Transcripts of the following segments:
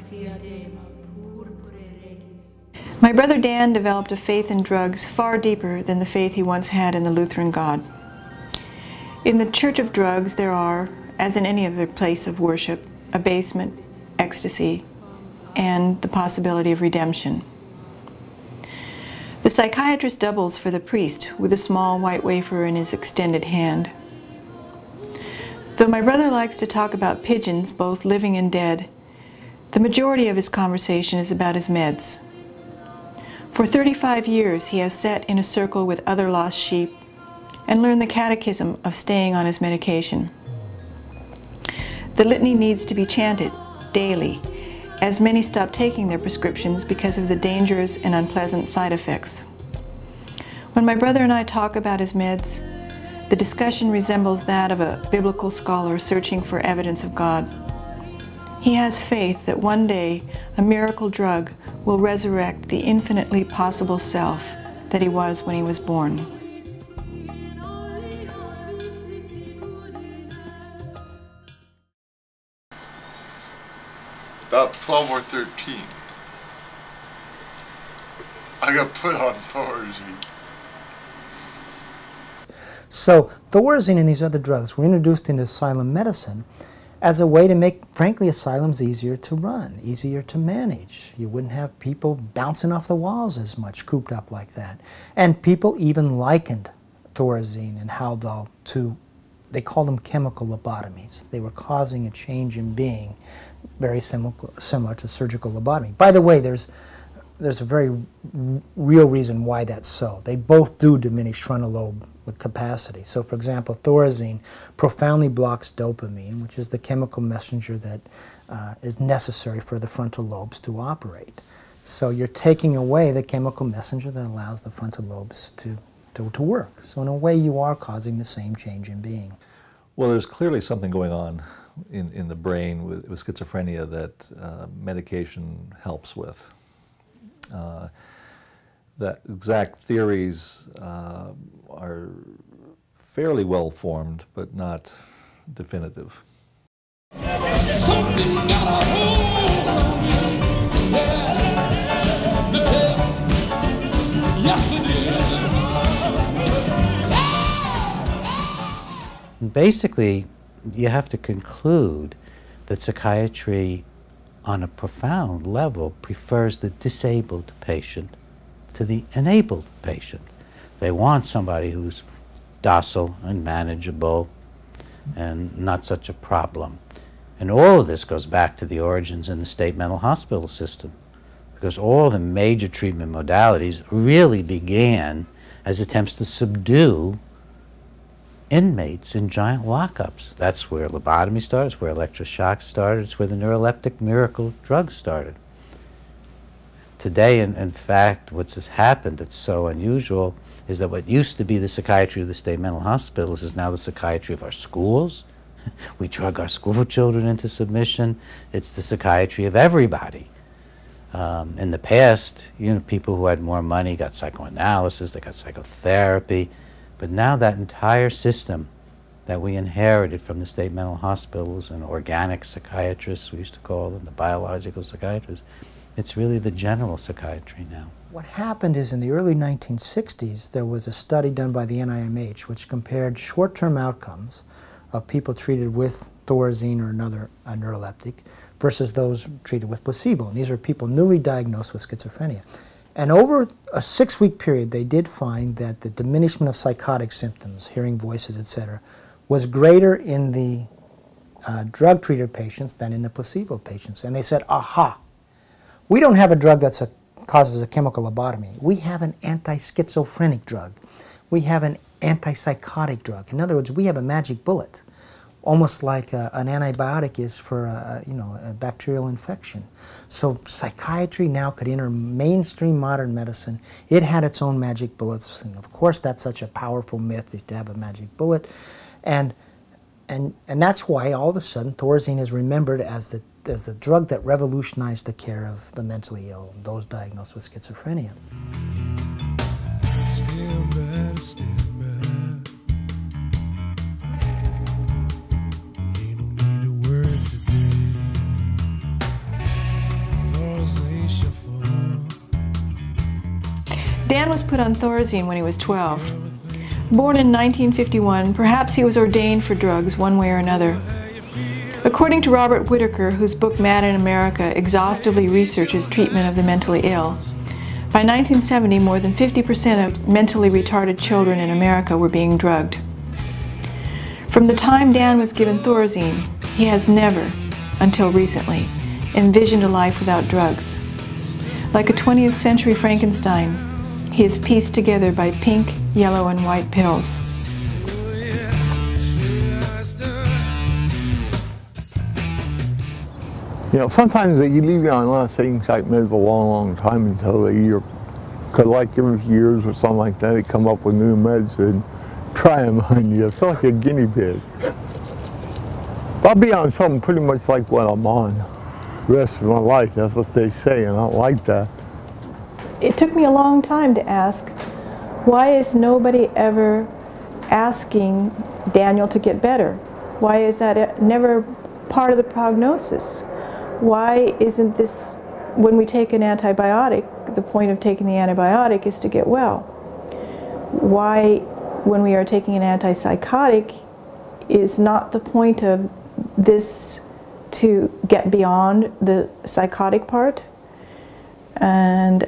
My brother Dan developed a faith in drugs far deeper than the faith he once had in the Lutheran God. In the Church of Drugs, there are, as in any other place of worship, abasement, ecstasy, and the possibility of redemption. The psychiatrist doubles for the priest with a small white wafer in his extended hand. Though my brother likes to talk about pigeons, both living and dead, the majority of his conversation is about his meds. For 35 years, he has sat in a circle with other lost sheep and learned the catechism of staying on his medication. The litany needs to be chanted daily, as many stop taking their prescriptions because of the dangerous and unpleasant side effects. When my brother and I talk about his meds, the discussion resembles that of a biblical scholar searching for evidence of God. He has faith that one day a miracle drug will resurrect the infinitely possible self that he was when he was born. About 12 or 13, I got put on Thorazine. So Thorazine and these other drugs were introduced into asylum medicine as a way to make, frankly, asylums easier to run, easier to manage. You wouldn't have people bouncing off the walls as much, cooped up like that. And people even likened Thorazine and Haldol to, they called them chemical lobotomies. They were causing a change in being very similar to surgical lobotomy. By the way, there's a very real reason why that's so. They both do diminish frontal lobe capacity. So, for example, Thorazine profoundly blocks dopamine, which is the chemical messenger that is necessary for the frontal lobes to operate. So you're taking away the chemical messenger that allows the frontal lobes to work. So in a way, you are causing the same change in being. Well, there's clearly something going on in the brain with schizophrenia that medication helps with. That exact theories are fairly well formed, but not definitive. Something got a hold on me. Yes, it is. Basically, you have to conclude that psychiatry on a profound level prefers the disabled patient to the enabled patient. They want somebody who's docile and manageable and not such a problem. And all of this goes back to the origins in the state mental hospital system, because all the major treatment modalities really began as attempts to subdue inmates in giant lockups. That's where lobotomy started, it's where electroshock started, it's where the neuroleptic miracle drugs started. Today, in fact, what's has happened that's so unusual is that what used to be the psychiatry of the state mental hospitals is now the psychiatry of our schools. We drug our school children into submission. It's the psychiatry of everybody. In the past, you know, people who had more money got psychoanalysis, they got psychotherapy, but now that entire system that we inherited from the state mental hospitals and organic psychiatrists, we used to call them, the biological psychiatrists, it's really the general psychiatry now. What happened is in the early 1960s, there was a study done by the NIMH which compared short-term outcomes of people treated with Thorazine or another neuroleptic versus those treated with placebo. And these are people newly diagnosed with schizophrenia. And over a 6-week period, they did find that the diminishment of psychotic symptoms, hearing voices, etc., was greater in the drug-treated patients than in the placebo patients. And they said, aha, we don't have a drug that causes a chemical lobotomy. We have an anti-schizophrenic drug. We have an antipsychotic drug. In other words, we have a magic bullet, almost like an antibiotic is for a bacterial infection. So psychiatry now could enter mainstream modern medicine. It had its own magic bullets, and of course that's such a powerful myth to have a magic bullet. And that's why all of a sudden Thorazine is remembered as the drug that revolutionized the care of the mentally ill, those diagnosed with schizophrenia. Dan was put on Thorazine when he was 12. Born in 1951, perhaps he was ordained for drugs one way or another. According to Robert Whitaker, whose book Mad in America exhaustively researches treatment of the mentally ill, by 1970 more than 50% of mentally retarded children in America were being drugged. From the time Dan was given Thorazine, he has never, until recently, envisioned a life without drugs. Like a 20th century Frankenstein, he is pieced together by pink, yellow, and white pills. You know, sometimes they leave you on a lot of things like meds a long, long time until they cause like every few years or something like that, they come up with new meds and try them on you. I feel like a guinea pig. I'll be on something pretty much like what I'm on the rest of my life. That's what they say, and I don't like that. It took me a long time to ask, why is nobody ever asking Daniel to get better? Why is that never part of the prognosis? Why isn't this, when we take an antibiotic, the point of taking the antibiotic is to get well? Why, when we are taking an antipsychotic, is not the point of this to get beyond the psychotic part? And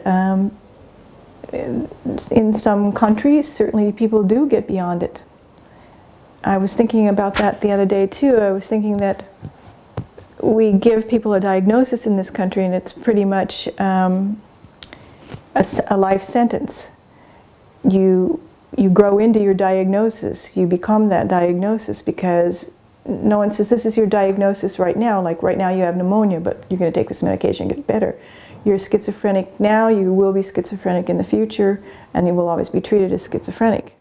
in some countries, certainly people do get beyond it. I was thinking about that the other day too. I was thinking that we give people a diagnosis in this country and it's pretty much a life sentence. You grow into your diagnosis, you become that diagnosis, because no one says this is your diagnosis right now, like right now you have pneumonia, but you're going to take this medication and get better. You're schizophrenic now, you will be schizophrenic in the future, and you will always be treated as schizophrenic.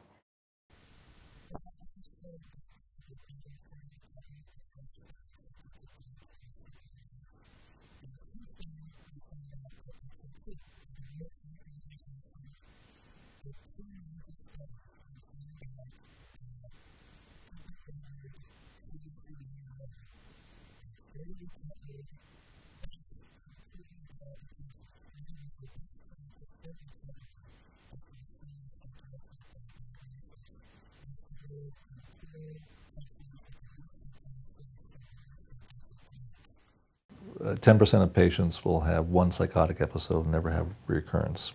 10% of patients will have one psychotic episode and never have recurrence.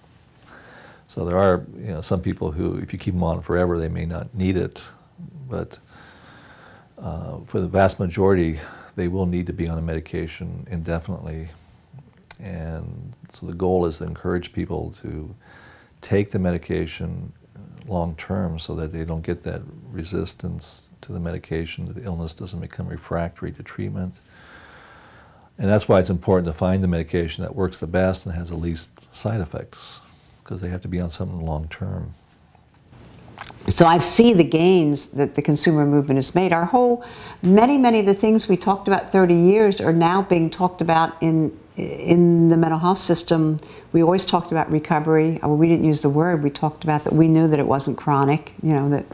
So there are, some people who, if you keep them on forever, they may not need it, but for the vast majority, they will need to be on a medication indefinitely. And so the goal is to encourage people to take the medication long term so that they don't get that resistance to the medication, that the illness doesn't become refractory to treatment. And that's why it's important to find the medication that works the best and has the least side effects, because they have to be on something long term. So I see the gains that the consumer movement has made. Our whole, many of the things we talked about 30 years are now being talked about in the mental health system. We always talked about recovery. Well, we didn't use the word. We talked about that we knew that it wasn't chronic, that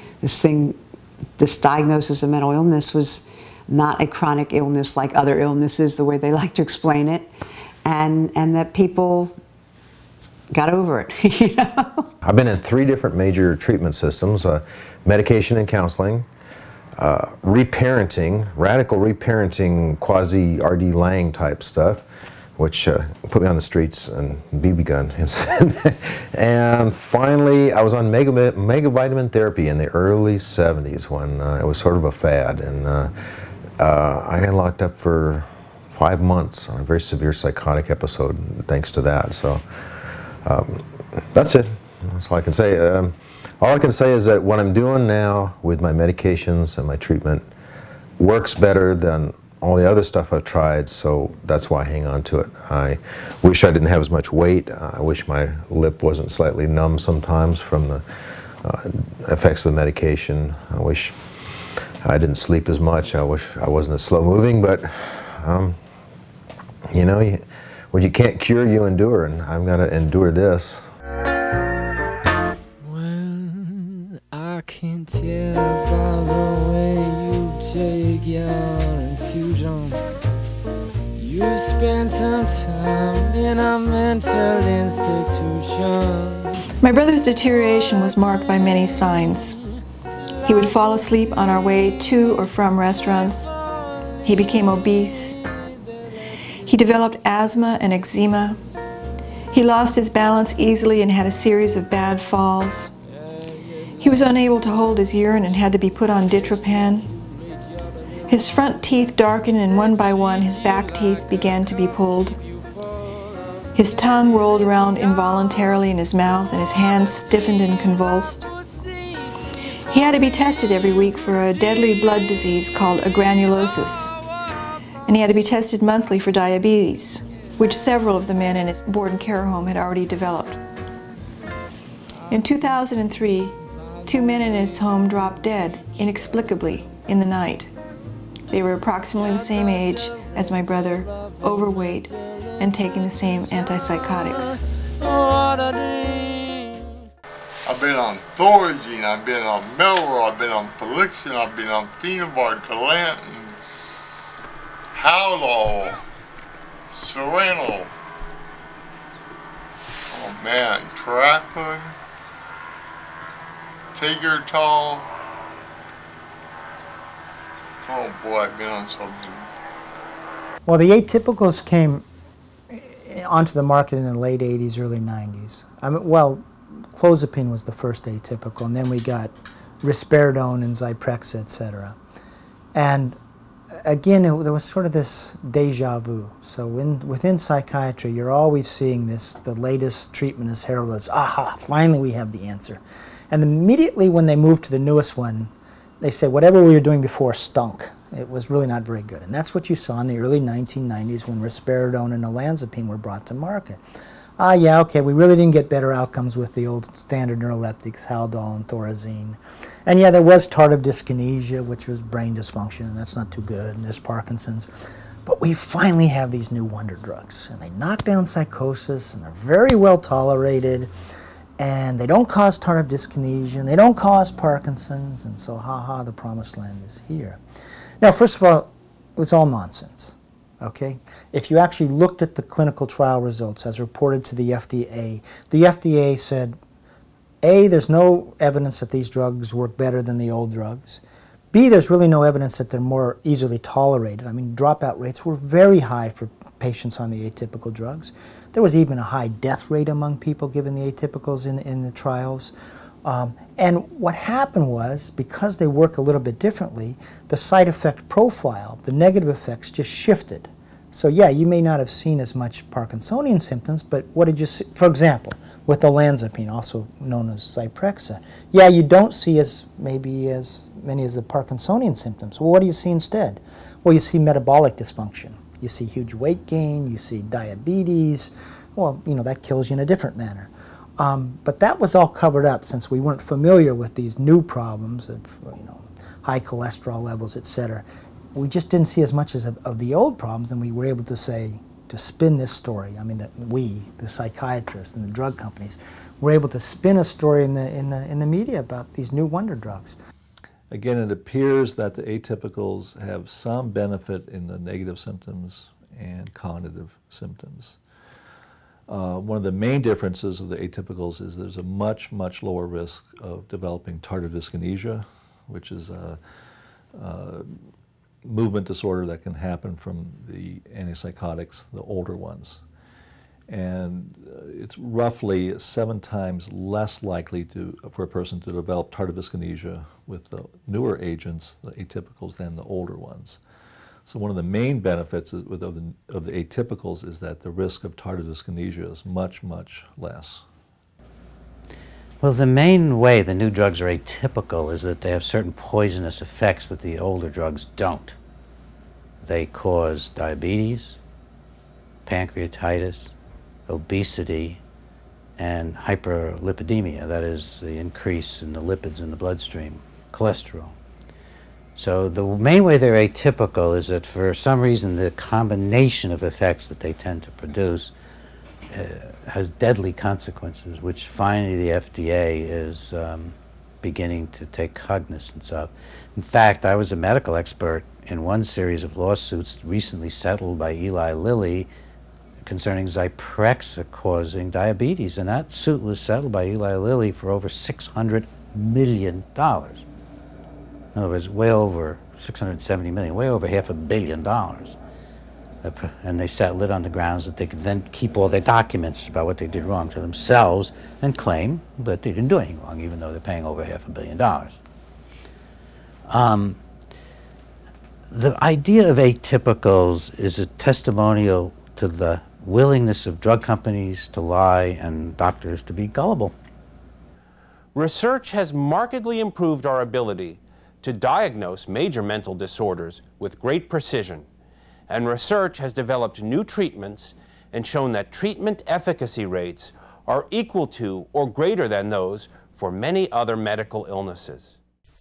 this diagnosis of mental illness was not a chronic illness like other illnesses, the way they like to explain it, and that people got over it. I've been in 3 different major treatment systems, medication and counseling, reparenting, radical reparenting, quasi-R.D. Lang type stuff, which put me on the streets and BB gun. And finally, I was on megavitamin therapy in the early 70s when it was sort of a fad. And I got locked up for 5 months on a very severe psychotic episode thanks to that. So that's it. That's all I can say. All I can say is that what I'm doing now with my medications and my treatment works better than all the other stuff I've tried, so that's why I hang on to it. I wish I didn't have as much weight. I wish my lip wasn't slightly numb sometimes from the effects of the medication. I wish I didn't sleep as much. I wish I wasn't as slow moving, but what you can't cure, you endure, and I've got to endure this. Well, I can tell by the way you take your infusion. You spent some time in a mental institution. My brother's deterioration was marked by many signs. He would fall asleep on our way to or from restaurants. He became obese. He developed asthma and eczema. He lost his balance easily and had a series of bad falls. He was unable to hold his urine and had to be put on ditropan. His front teeth darkened, and one by one his back teeth began to be pulled. His tongue rolled around involuntarily in his mouth, and his hands stiffened and convulsed. He had to be tested every week for a deadly blood disease called agranulosis, and he had to be tested monthly for diabetes, which several of the men in his board and care home had already developed. In 2003, 2 men in his home dropped dead inexplicably in the night. They were approximately the same age as my brother, overweight, and taking the same antipsychotics. I've been on Thorazine, I've been on Melrose, I've been on Felixin, I've been on Phenobarb, Galantin, Haldol, Sereno. Oh man, Tracklin, Tegretol. Oh boy, I've been on so many. Well, the atypicals came onto the market in the late 80s, early 90s. Well, clozapine was the first atypical, and then we got risperidone and Zyprexa, etc. And again, there was sort of this deja vu. So within psychiatry, you're always seeing this, the latest treatment is heralded as, aha, finally we have the answer. And immediately when they moved to the newest one, they say whatever we were doing before stunk. It was really not very good. And that's what you saw in the early 1990s when risperidone and olanzapine were brought to market. Yeah, okay, we really didn't get better outcomes with the old standard neuroleptics, Haldol and Thorazine. And yeah, there was tardive dyskinesia, which was brain dysfunction, and that's not too good, and there's Parkinson's. But we finally have these new wonder drugs, and they knock down psychosis, and they're very well tolerated, and they don't cause tardive dyskinesia, and they don't cause Parkinson's, and so ha-ha, the promised land is here. Now, first of all, it was all nonsense. Okay? If you actually looked at the clinical trial results as reported to the FDA said, A, there's no evidence that these drugs work better than the old drugs. B, there's really no evidence that they're more easily tolerated. I mean, dropout rates were very high for patients on the atypical drugs. There was even a high death rate among people given the atypicals in the trials. And what happened was, because they work a little bit differently, the side effect profile, the negative effects, just shifted. So yeah, you may not have seen as much Parkinsonian symptoms, but what did you see? For example, with olanzapine, also known as Zyprexa, yeah, you don't see maybe as many as the Parkinsonian symptoms. Well, what do you see instead? Well, you see metabolic dysfunction. You see huge weight gain, you see diabetes. Well, you know, that kills you in a different manner. But that was all covered up since we weren't familiar with these new problems of, you know, high cholesterol levels, etc. We just didn't see as much as of the old problems, and we were able to say, to spin this story. I mean, that we, the psychiatrists and the drug companies, were able to spin a story in the media about these new wonder drugs. Again, it appears that the atypicals have some benefit in the negative symptoms and cognitive symptoms. One of the main differences of the atypicals is there's a much, much lower risk of developing tardive dyskinesia, which is a movement disorder that can happen from the antipsychotics, the older ones. And it's roughly 7 times less likely for a person to develop tardive dyskinesia with the newer agents, the atypicals, than the older ones. So one of the main benefits of the atypicals is that the risk of tardive dyskinesia is much, much less. Well, the main way the new drugs are atypical is that they have certain poisonous effects that the older drugs don't. They cause diabetes, pancreatitis, obesity, and hyperlipidemia, that is the increase in the lipids in the bloodstream, cholesterol. So the main way they're atypical is that for some reason the combination of effects that they tend to produce has deadly consequences, which finally the FDA is beginning to take cognizance of. In fact, I was a medical expert in one series of lawsuits recently settled by Eli Lilly concerning Zyprexa causing diabetes, and that suit was settled by Eli Lilly for over $600 million. In other words, way over 670 million, way over $500 million. And they settled it on the grounds that they could then keep all their documents about what they did wrong to themselves and claim that they didn't do anything wrong, even though they're paying over $500 million. The idea of atypicals is a testimonial to the willingness of drug companies to lie and doctors to be gullible. Research has markedly improved our ability to diagnose major mental disorders with great precision, and research has developed new treatments and shown that treatment efficacy rates are equal to or greater than those for many other medical illnesses.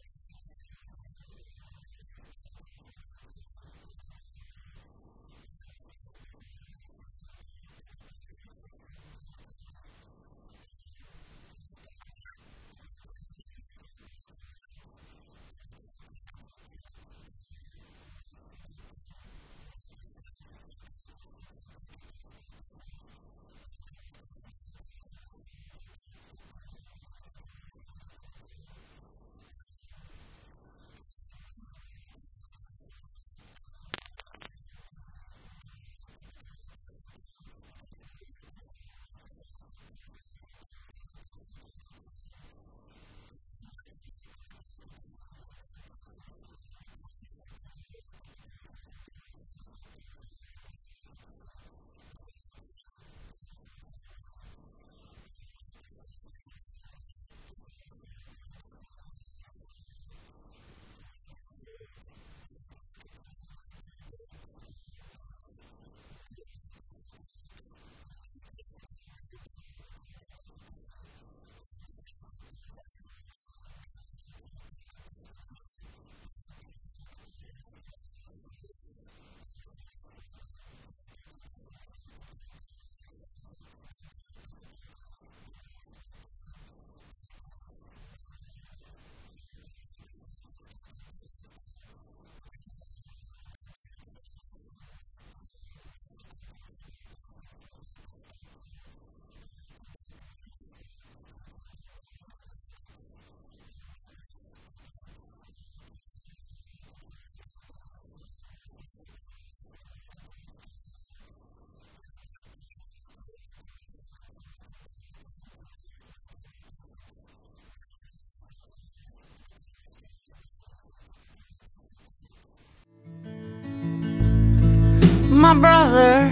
My brother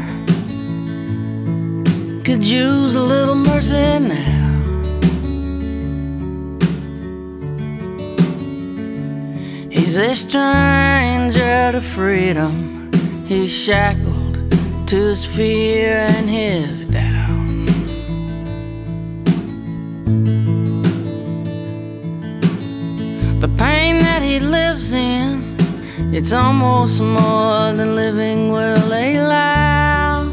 could use a little mercy now. He's a stranger to freedom. He's shackled to his fear and his doubt. The pain that he lives in, it's almost more than living will allow.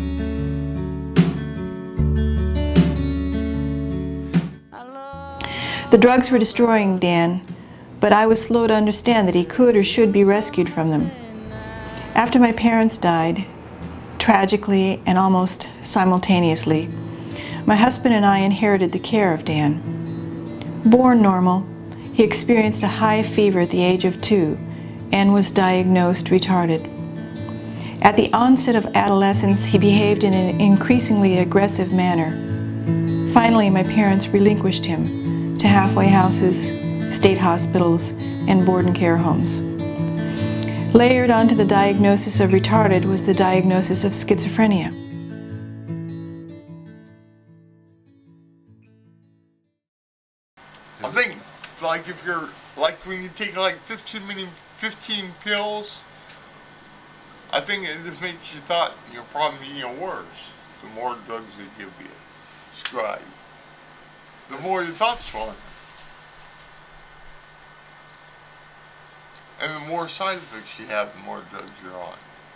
The drugs were destroying Dan, but I was slow to understand that he could or should be rescued from them. After my parents died, tragically and almost simultaneously, my husband and I inherited the care of Dan. Born normal, he experienced a high fever at the age of 2 and was diagnosed retarded. At the onset of adolescence, he behaved in an increasingly aggressive manner. Finally, my parents relinquished him to halfway houses, state hospitals, and board and care homes. Layered onto the diagnosis of retarded was the diagnosis of schizophrenia. I think, like if you're, like when you take like 15 pills, I think it just makes you thought your problem worse. The more drugs they give you, prescribed, the more your thoughts fun. And the more side effects you have, the more drugs you're on.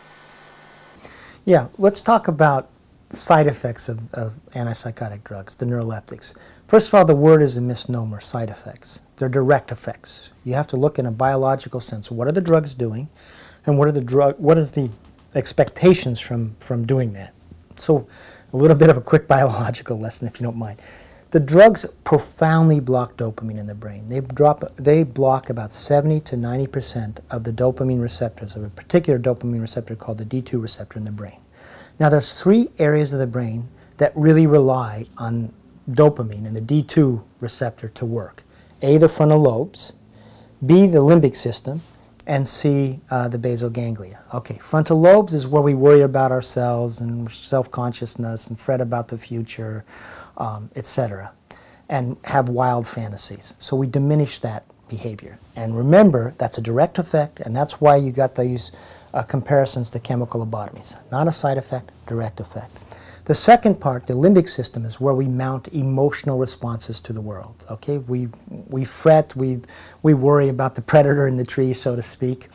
Yeah, let's talk about side effects of antipsychotic drugs, the neuroleptics. First of all, the word is a misnomer, side effects. They're direct effects. You have to look in a biological sense. What are the drugs doing, and what is the expectations from doing that? So a little bit of a quick biological lesson, if you don't mind. The drugs profoundly block dopamine in the brain. They block about 70 to 90% of the dopamine receptors of a particular dopamine receptor called the D2 receptor in the brain. Now there's 3 areas of the brain that really rely on dopamine and the D2 receptor to work. A, the frontal lobes, B, the limbic system, and C, the basal ganglia. Okay, frontal lobes is where we worry about ourselves and self-consciousness and fret about the future, etc., and have wild fantasies. So we diminish that behavior. And remember, that's a direct effect, and that's why you got these comparisons to chemical lobotomies. Not a side effect, direct effect. The second part, the limbic system, is where we mount emotional responses to the world. Okay, we fret, we worry about the predator in the tree, so to speak.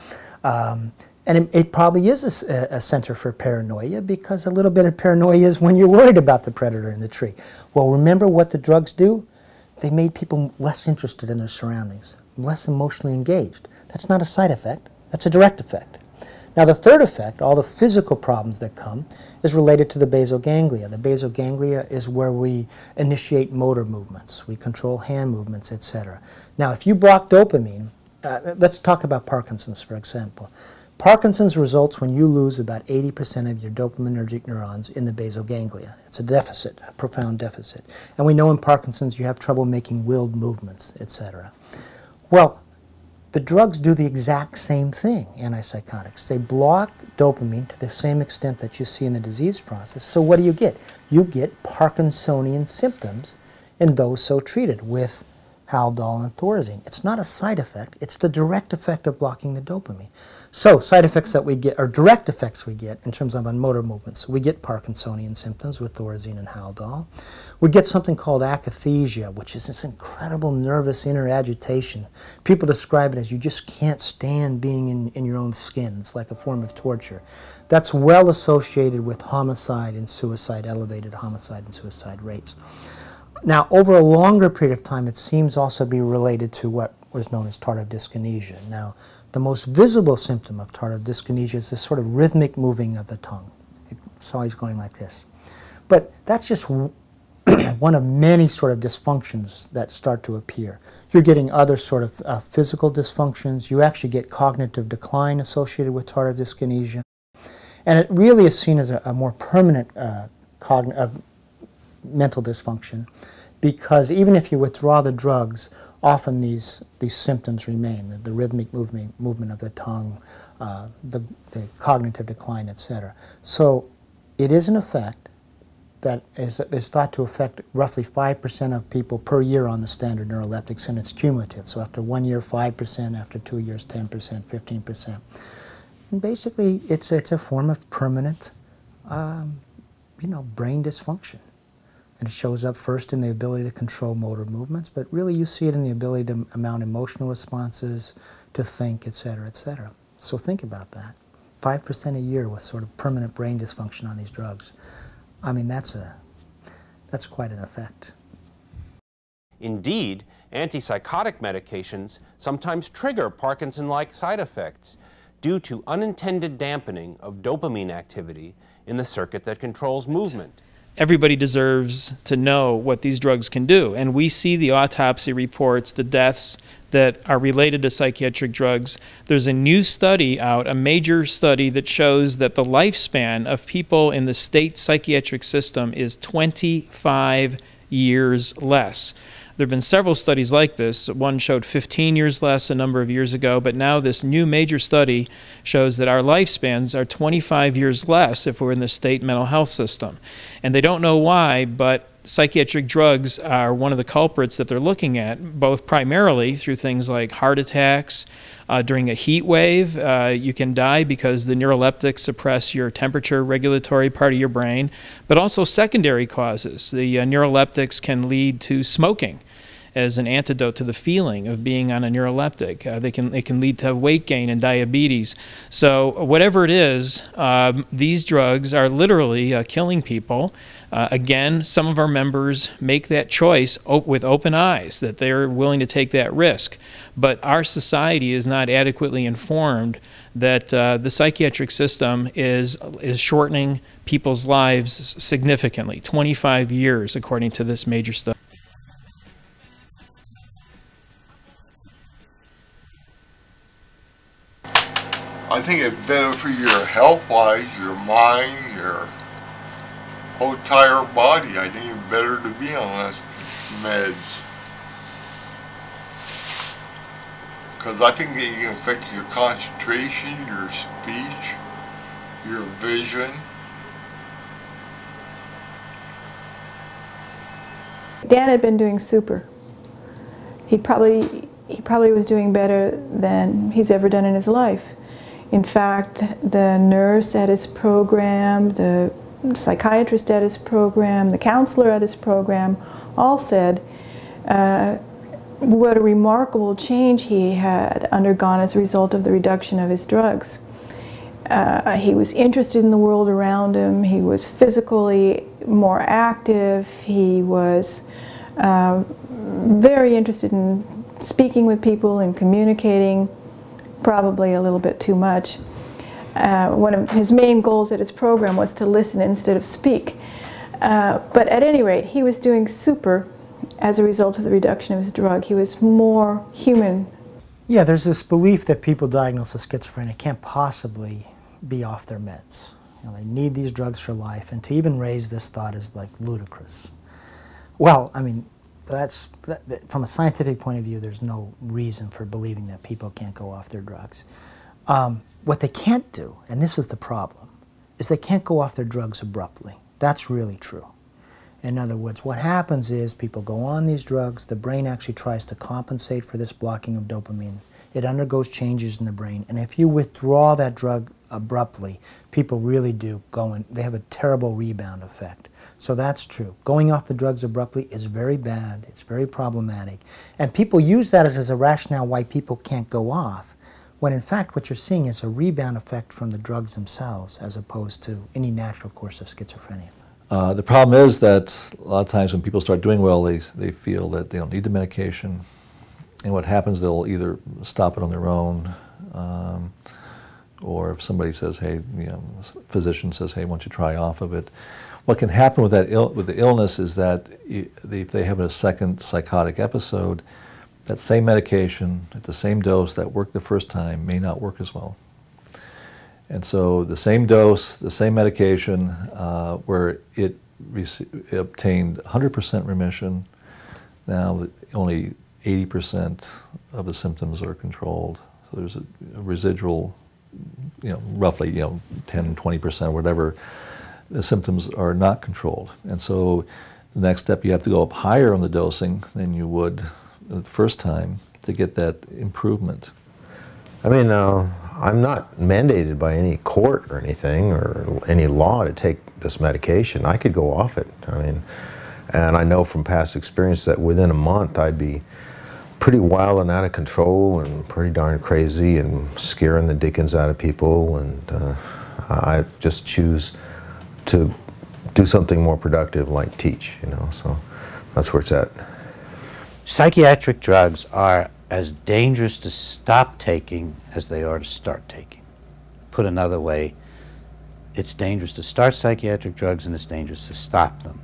And it probably is a center for paranoia, because a little bit of paranoia is when you're worried about the predator in the tree. Well, remember what the drugs do? They made people less interested in their surroundings, less emotionally engaged. That's not a side effect, that's a direct effect. Now the third effect, all the physical problems that come, is related to the basal ganglia. The basal ganglia is where we initiate motor movements, we control hand movements, etc. Now if you block dopamine, let's talk about Parkinson's, for example. Parkinson's results when you lose about 80% of your dopaminergic neurons in the basal ganglia. It's a deficit, a profound deficit. And we know in Parkinson's you have trouble making willed movements, etc. Well, the drugs do the exact same thing, antipsychotics. They block dopamine to the same extent that you see in the disease process. So what do you get? You get Parkinsonian symptoms in those so treated with Haldol and Thorazine. It's not a side effect, it's the direct effect of blocking the dopamine. So side effects that we get, or direct effects we get in terms of on motor movements, we get Parkinsonian symptoms with Thorazine and Haldol. We get something called akathisia, which is this incredible nervous inner agitation. People describe it as you just can't stand being in your own skin. It's like a form of torture. That's well associated with homicide and suicide, elevated homicide and suicide rates. Now, over a longer period of time, it seems also to be related to what was known as tardive dyskinesia. Now, the most visible symptom of tardive dyskinesia is this sort of rhythmic moving of the tongue. It's always going like this. But that's just one of many sort of dysfunctions that start to appear. You're getting other sort of physical dysfunctions. You actually get cognitive decline associated with tardive dyskinesia. And it really is seen as a more permanent mental dysfunction, because even if you withdraw the drugs, often these symptoms remain, the rhythmic movement of the tongue, the cognitive decline, etc. So it is an effect that is thought to affect roughly 5% of people per year on the standard neuroleptics, and it's cumulative. So after 1 year, 5%, after 2 years, 10%, 15%. And basically, it's a form of permanent, brain dysfunction. And it shows up first in the ability to control motor movements, but really you see it in the ability to mount emotional responses, to think, etc., etc. So think about that. 5% a year with sort of permanent brain dysfunction on these drugs. I mean, that's quite an effect. Indeed, antipsychotic medications sometimes trigger Parkinson-like side effects due to unintended dampening of dopamine activity in the circuit that controls movement. Everybody deserves to know what these drugs can do. And we see the autopsy reports, the deaths that are related to psychiatric drugs. There's a new study out, a major study, that shows that the lifespan of people in the state psychiatric system is 25 years less. There have been several studies like this. One showed 15 years less a number of years ago, but now this new major study shows that our lifespans are 25 years less if we're in the state mental health system. And they don't know why, but psychiatric drugs are one of the culprits that they're looking at, both primarily through things like heart attacks. During a heat wave, you can die because the neuroleptics suppress your temperature regulatory part of your brain, but also secondary causes. The neuroleptics can lead to smoking as an antidote to the feeling of being on a neuroleptic. They can lead to weight gain and diabetes. So whatever it is, these drugs are literally killing people. Again, some of our members make that choice with open eyes, that they're willing to take that risk. But our society is not adequately informed that the psychiatric system is shortening people's lives significantly, 25 years according to this major study. I think it's better for your health-wise, your mind, your whole entire body. I think it's better to be on less meds. Because I think they can affect your concentration, your speech, your vision. Dan had been doing super. He probably was doing better than he's ever done in his life. In fact, the nurse at his program, the psychiatrist at his program, the counselor at his program all said what a remarkable change he had undergone as a result of the reduction of his drugs. He was interested in the world around him. He was physically more active. He was very interested in speaking with people and communicating, probably a little bit too much. One of his main goals at his program was to listen instead of speak. But at any rate, he was doing super as a result of the reduction of his drug. He was more human. Yeah, there's this belief that people diagnosed with schizophrenia can't possibly be off their meds. You know, they need these drugs for life, and to even raise this thought is like ludicrous. Well, I mean, from a scientific point of view, there's no reason for believing that people can't go off their drugs. What they can't do, and this is the problem, is they can't go off their drugs abruptly. That's really true. In other words, what happens is people go on these drugs, the brain actually tries to compensate for this blocking of dopamine. It undergoes changes in the brain, and if you withdraw that drug abruptly, people really do go in, they have a terrible rebound effect. So that's true. Going off the drugs abruptly is very bad, it's very problematic, and people use that as a rationale why people can't go off, when in fact what you're seeing is a rebound effect from the drugs themselves as opposed to any natural course of schizophrenia. The problem is that a lot of times when people start doing well, they feel that they don't need the medication, and what happens, they'll either stop it on their own, or if somebody says, hey, you know, a physician says, hey, why don't you try off of it. What can happen with with the illness is that if they have a second psychotic episode, that same medication at the same dose that worked the first time may not work as well. And so the same dose, the same medication, where it obtained 100% remission, now only 80% of the symptoms are controlled. So there's a residual, you know, roughly, 10, 20%, whatever, the symptoms are not controlled. And so the next step, you have to go up higher on the dosing than you would the first time to get that improvement. I mean, I'm not mandated by any court or anything or any law to take this medication. I could go off it. I mean, and I know from past experience that within a month I'd be pretty wild and out of control and pretty darn crazy and scaring the dickens out of people, and I just choose to do something more productive like teach, so that's where it's at. Psychiatric drugs are as dangerous to stop taking as they are to start taking. Put another way, it's dangerous to start psychiatric drugs and it's dangerous to stop them.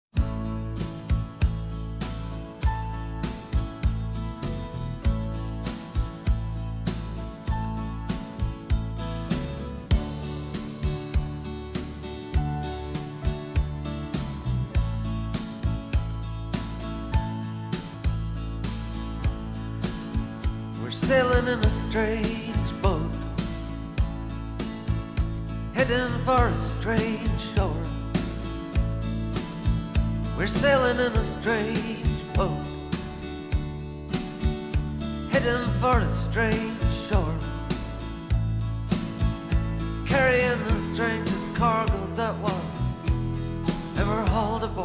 Sailing in a strange boat, heading for a strange shore. We're sailing in a strange boat, heading for a strange shore, carrying the strangest cargo that was ever hauled aboard.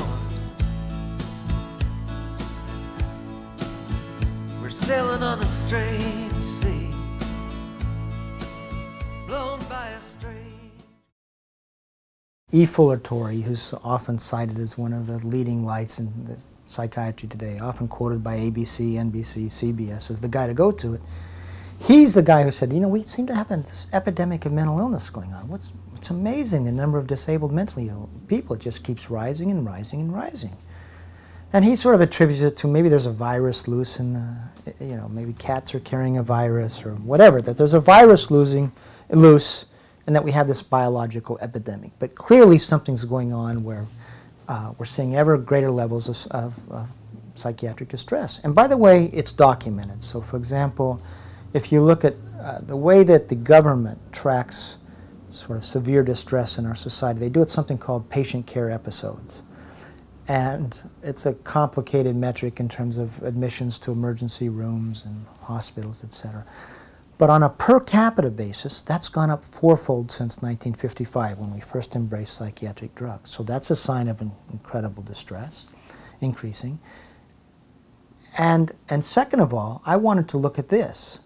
We're sailing on a strange sea, blown by a strange E. Fuller Torrey, who's often cited as one of the leading lights in the psychiatry today, often quoted by ABC, NBC, CBS as the guy to go to. He's the guy who said, you know, we seem to have this epidemic of mental illness going on. It's amazing, the number of disabled mentally ill people. It just keeps rising and rising and rising. And he sort of attributes it to maybe there's a virus loose in the, you know, maybe cats are carrying a virus or whatever, that there's a virus loose and that we have this biological epidemic. But clearly something's going on where we're seeing ever greater levels of psychiatric distress. And by the way, it's documented. So for example, if you look at the way that the government tracks sort of severe distress in our society, they do it something called patient care episodes. And it's a complicated metric in terms of admissions to emergency rooms and hospitals, etc. But on a per capita basis, that's gone up fourfold since 1955 when we first embraced psychiatric drugs. So that's a sign of an incredible distress, increasing. And second of all, I wanted to look at this.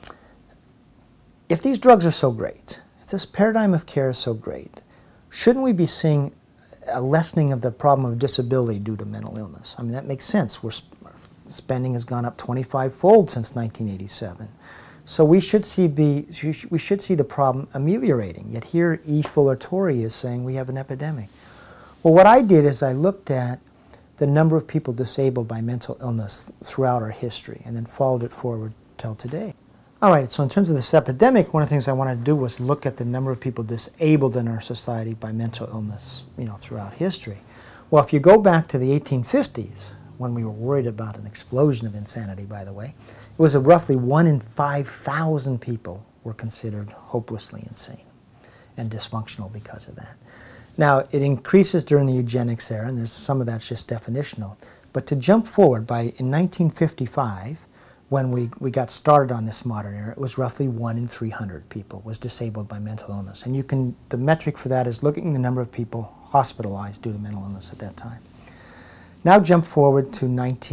If these drugs are so great, if this paradigm of care is so great, shouldn't we be seeing a lessening of the problem of disability due to mental illness? I mean, that makes sense. Spending has gone up 25-fold since 1987. So we should see the problem ameliorating. Yet here, E. Fuller Torrey is saying we have an epidemic. Well, what I did is I looked at the number of people disabled by mental illness throughout our history and then followed it forward till today. All right, so in terms of this epidemic, one of the things I wanted to do was look at the number of people disabled in our society by mental illness, you know, throughout history. Well, if you go back to the 1850s, when we were worried about an explosion of insanity, by the way, it was roughly 1 in 5,000 people were considered hopelessly insane and dysfunctional because of that. Now, it increases during the eugenics era, and there's some of that's just definitional. But to jump forward, in 1955, when we got started on this modern era, it was roughly 1 in 300 people was disabled by mental illness. And the metric for that is looking at the number of people hospitalized due to mental illness at that time. Now jump forward to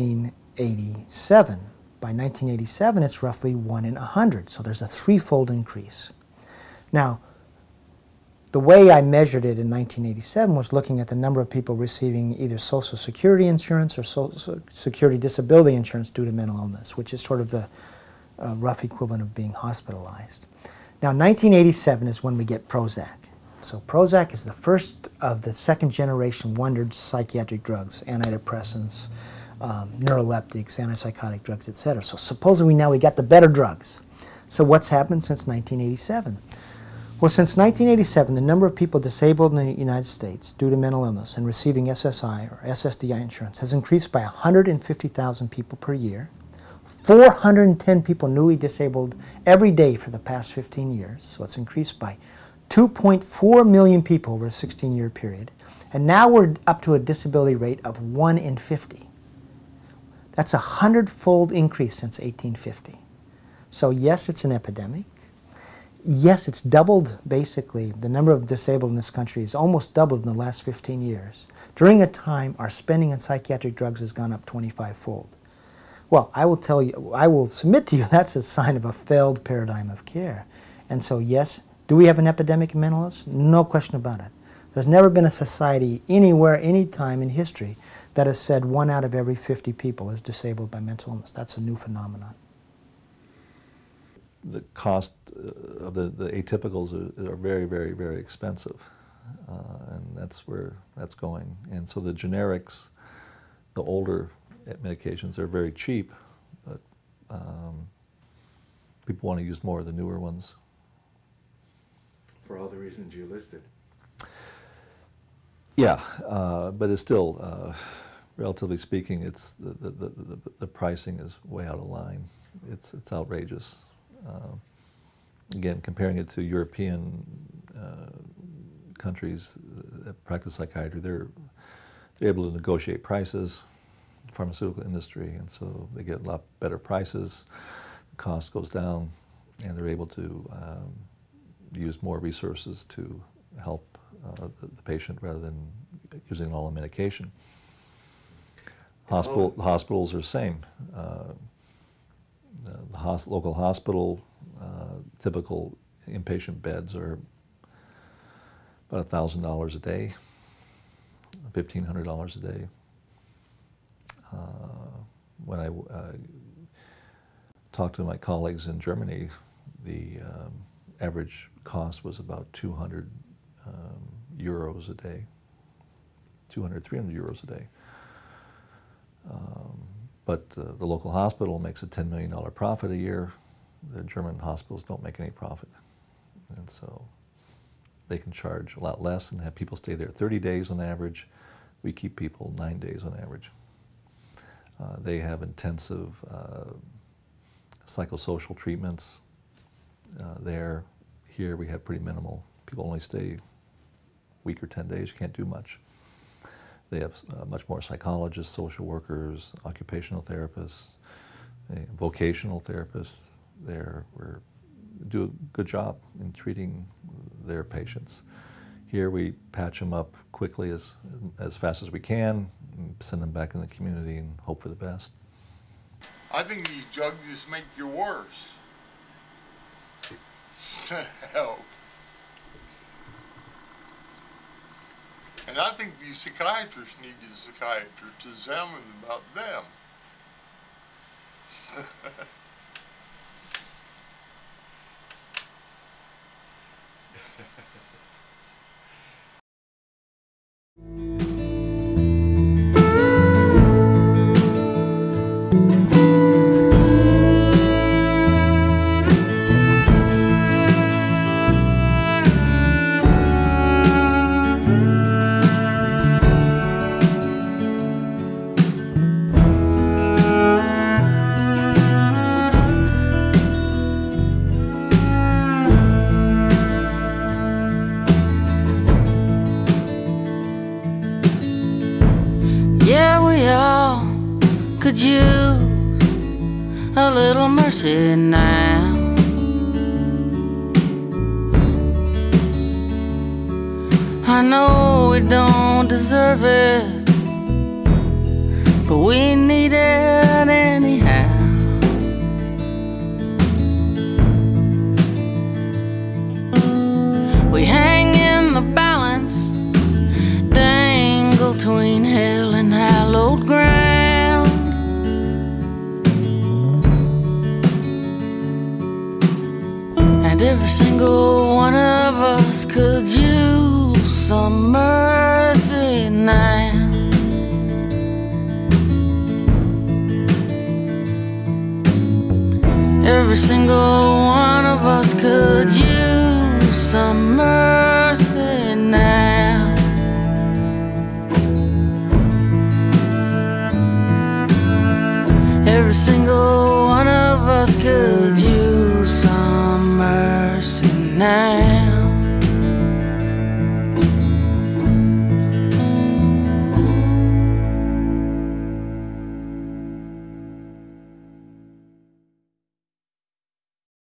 1987. By 1987, it's roughly 1 in 100, so there's a threefold increase. Now, the way I measured it in 1987 was looking at the number of people receiving either Social Security insurance or Social Security disability insurance due to mental illness, which is sort of the rough equivalent of being hospitalized. Now, 1987 is when we get Prozac. So Prozac is the first of the second-generation wondered psychiatric drugs, antidepressants, neuroleptics, antipsychotic drugs, etc. So supposedly now we got the better drugs. So what's happened since 1987? Well, since 1987, the number of people disabled in the United States due to mental illness and receiving SSI or SSDI insurance has increased by 150,000 people per year, 410 people newly disabled every day for the past 15 years. So it's increased by 2.4 million people over a 16-year period. And now we're up to a disability rate of 1 in 50. That's a 100-fold increase since 1850. So yes, it's an epidemic. Yes, it's doubled, basically. The number of disabled in this country has almost doubled in the last 15 years. During a time, our spending on psychiatric drugs has gone up 25-fold. Well, I will submit to you that's a sign of a failed paradigm of care. And so yes, do we have an epidemic of mental illness? No question about it. There's never been a society anywhere, any time in history that has said 1 out of every 50 people is disabled by mental illness. That's a new phenomenon. The cost of the atypicals are very, very, very expensive, and that's where that's going. And so the generics, the older medications, are very cheap, but people want to use more of the newer ones. For all the reasons you listed. Yeah, but it's still, relatively speaking, it's the pricing is way out of line. It's outrageous. Again, comparing it to European countries that practice psychiatry, they're able to negotiate prices, pharmaceutical industry, and so they get a lot better prices. The cost goes down, and they're able to use more resources to help the patient rather than using all the medication. Hospitals are the same. The local hospital, typical inpatient beds are about $1,000 a day, $1,500 a day. When I talked to my colleagues in Germany, the average cost was about 200 euros a day, 200, 300 euros a day. But the local hospital makes a $10 million profit a year. The German hospitals don't make any profit. And so they can charge a lot less and have people stay there 30 days on average. We keep people 9 days on average. They have intensive psychosocial treatments there. Here we have pretty minimal. People only stay a week or 10 days, you can't do much. They have much more psychologists, social workers, occupational therapists, vocational therapists. We do a good job in treating their patients. Here we patch them up quickly as fast as we can, and send them back in the community and hope for the best. I think these drugs just make you worse. Help. And I think these psychiatrists need a psychiatrist to examine about them. Could use a little mercy now. I know we don't deserve it, but we need it anyhow. We hang in the balance, dangle between hell and hallowed ground. Every single one of us could use some mercy now. Every single one of us could use some mercy now. Every single one of us could use some mercy now.